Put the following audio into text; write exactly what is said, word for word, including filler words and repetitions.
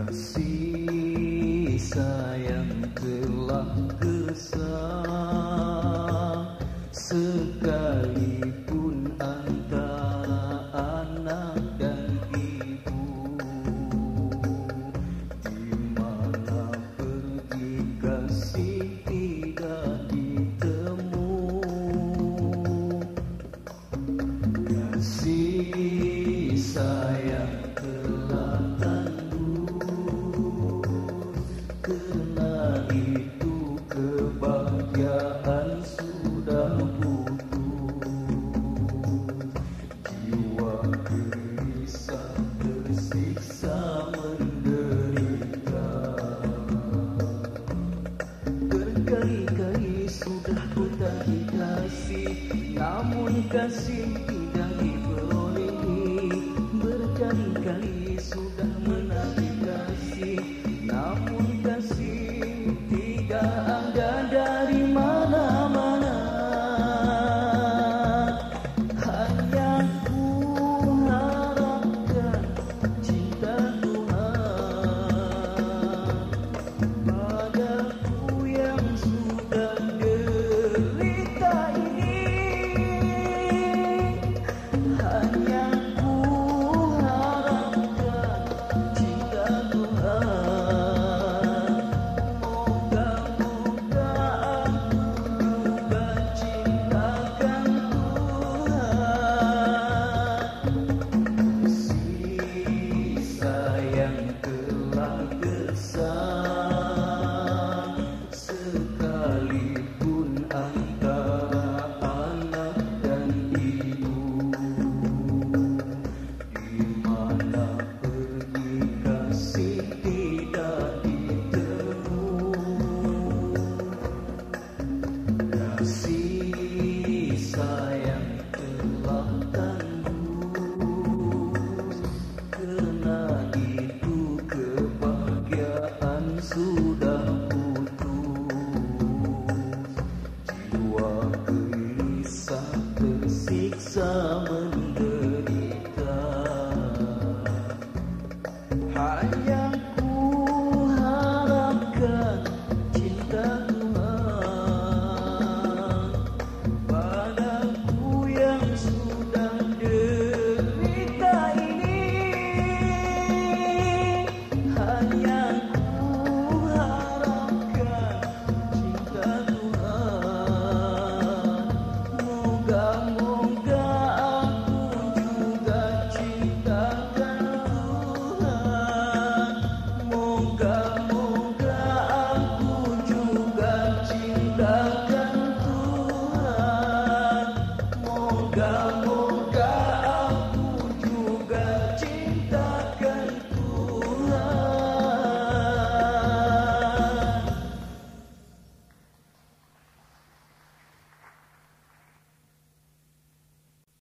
Kasih sayang telah gersang, sekalipun antara anak dan ibu. Di mana pergi kasih tidak ditemu. Kasih sayang telah karena itu kebahagiaan sudah putus. Jiwa gelisah tersiksa menderita. Berkali-kali sudah ku tagih kasih, namun kasih tidak diperolehi. Berkali-kali sudah menagih kasih, namun kasih tidak ada dari mana-mana. Hanya ku harapkan cinta Tuhan padaku yang sudah derita ini. Hanya ku harapkan cinta Tuhan. Sekalipun antara anak dan ibu, di mana pergi kasih tidak ditemu. Kasih sayang telah tandus, karena itu kebahagiaan sudah tersiksa menderita. Hanya ku harapkan cinta Tuhan padaku yang sudah derita ini. Hanya ku harapkan cinta Tuhan. Moga-moga aku juga cintakan Tuhan. Moga-moga aku juga cintakan Tuhan. Moga